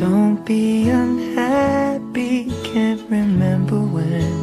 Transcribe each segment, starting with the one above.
don't be unhappy, can't remember when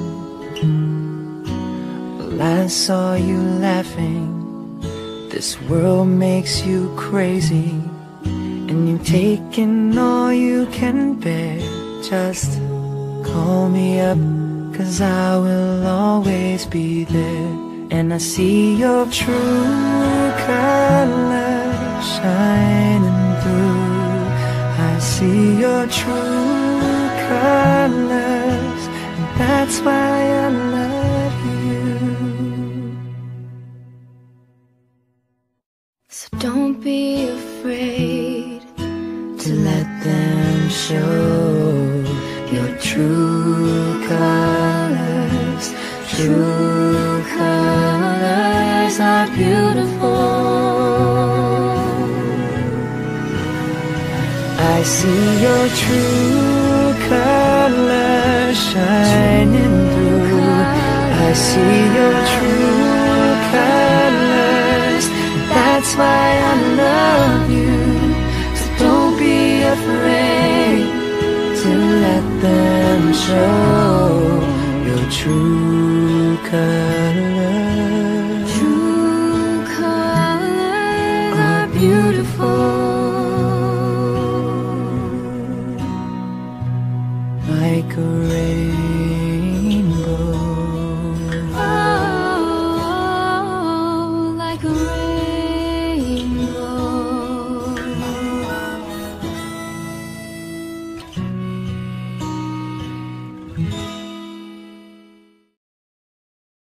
last saw you laughing. This world makes you crazy, and you've taken all you can bear. Just call me up, 'cause I will always be there. And I see your true colors shining through. I see your true colors, and that's why I love you. So don't be afraid to let them show your true colors. True colors are beautiful. I see your true colors shining through. I see your true colors. That's why I love you. So don't be afraid to let them show your true colors.